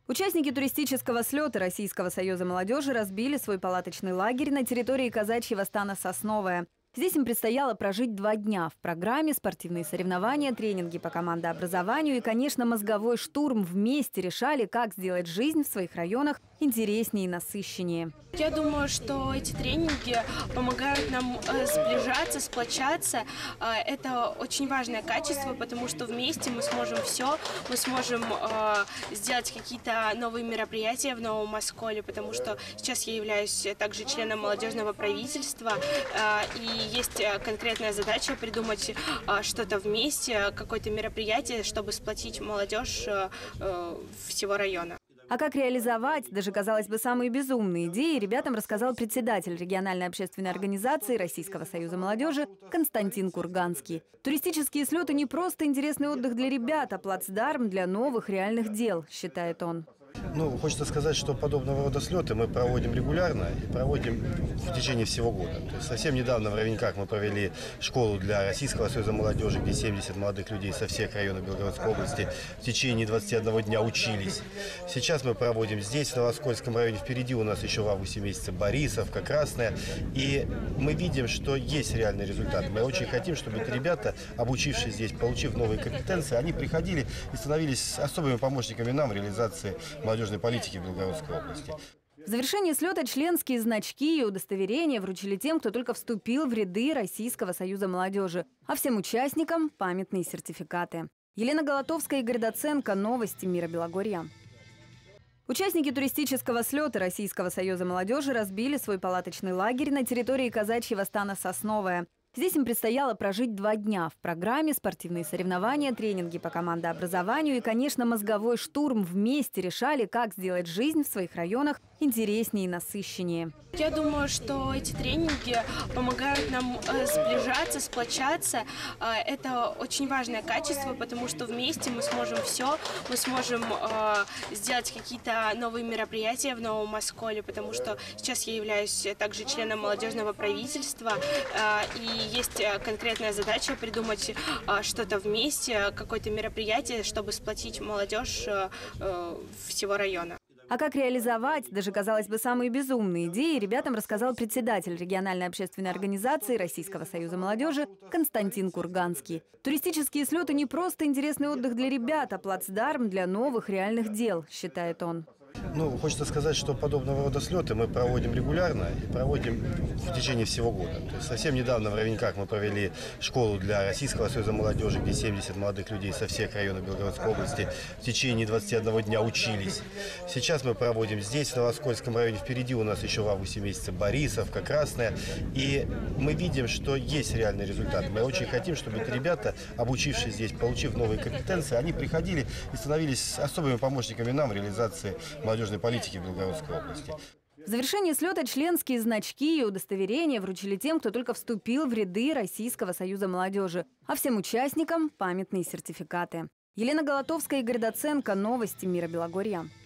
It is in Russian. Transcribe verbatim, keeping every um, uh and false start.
Участники туристического слета Российского союза молодежи разбили свой палаточный лагерь на территории казачьего стана Сосновое. Здесь им предстояло прожить два дня. В программе спортивные соревнования, тренинги по командообразованию и, конечно, мозговой штурм. Вместе решали, как сделать жизнь в своих районах интереснее и насыщеннее. Я думаю, что эти тренинги помогают нам сближаться, сплочаться. Это очень важное качество, потому что вместе мы сможем все. Мы сможем сделать какие-то новые мероприятия в Новом Осколе, потому что сейчас я являюсь также членом молодежного правительства. И есть конкретная задача придумать что-то вместе, какое-то мероприятие, чтобы сплотить молодежь всего района. А как реализовать, даже, казалось бы, самые безумные идеи, ребятам рассказал председатель региональной общественной организации Российского союза молодежи Константин Курганский. Туристические слеты не просто интересный отдых для ребят, а плацдарм для новых реальных дел, считает он. Ну, хочется сказать, что подобного рода слеты мы проводим регулярно и проводим в течение всего года. То есть совсем недавно в Ровеньках мы провели школу для Российского союза молодежи, где семьдесят молодых людей со всех районов Белгородской области в течение двадцати одного дня учились. Сейчас мы проводим здесь, в Новоскольском районе. Впереди у нас еще в августе месяце Борисовка, Красная. И мы видим, что есть реальный результат. Мы очень хотим, чтобы эти ребята, обучившись здесь, получив новые компетенции, они приходили и становились особыми помощниками нам в реализации молодежной политики в Белгородской области. В завершении слета членские значки и удостоверения вручили тем, кто только вступил в ряды Российского союза молодежи, а всем участникам – памятные сертификаты. Елена Голотовская, Игорь Доценко. Новости Мира Белогорья. Участники туристического слета Российского союза молодежи разбили свой палаточный лагерь на территории казачьего стана Сосновое. Здесь им предстояло прожить два дня. В программе спортивные соревнования, тренинги по командообразованию и, конечно, мозговой штурм. Вместе решали, как сделать жизнь в своих районах интереснее и насыщеннее. Я думаю, что эти тренинги помогают нам сближаться, сплочаться. Это очень важное качество, потому что вместе мы сможем все. Мы сможем сделать какие-то новые мероприятия в Новом Осколе, потому что сейчас я являюсь также членом молодежного правительства. И есть конкретная задача придумать что-то вместе, какое-то мероприятие, чтобы сплотить молодежь всего района. А как реализовать, даже, казалось бы, самые безумные идеи, ребятам рассказал председатель региональной общественной организации Российского союза молодежи Константин Курганский. Туристические слеты не просто интересный отдых для ребят, а плацдарм для новых реальных дел, считает он. Ну, хочется сказать, что подобного рода слеты мы проводим регулярно и проводим в течение всего года. То есть совсем недавно в Ровеньках мы провели школу для Российского союза молодежи, где семьдесят молодых людей со всех районов Белгородской области в течение двадцати одного дня учились. Сейчас мы проводим здесь, в Новоскольском районе. Впереди у нас еще в августе месяце Борисовка, Красная. И мы видим, что есть реальный результат. Мы очень хотим, чтобы эти ребята, обучившись здесь, получив новые компетенции, они приходили и становились особыми помощниками нам в реализации молодежной политики в Белгородской области. В завершении слета членские значки и удостоверения вручили тем, кто только вступил в ряды Российского союза молодежи, а всем участникам – памятные сертификаты. Елена Голотовская, Игорь Доценко. Новости Мира Белогорья.